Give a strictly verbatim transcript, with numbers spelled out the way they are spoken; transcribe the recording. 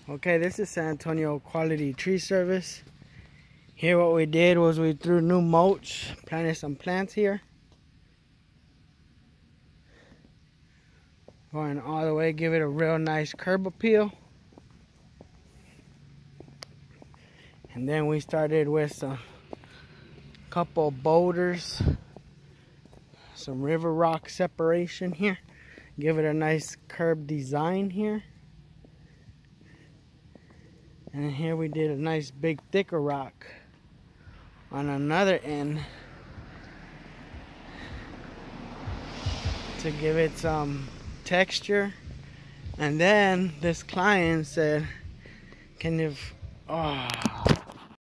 Okay, this is San Antonio Quality Tree Service. Here what we did was we threw new mulch, planted some plants here. Going all the way, give it a real nice curb appeal. And then we started with a couple boulders, some river rock separation here. Give it a nice curb design here. And here we did a nice big thicker rock on another end to give it some texture. And then this client said, can you, oh,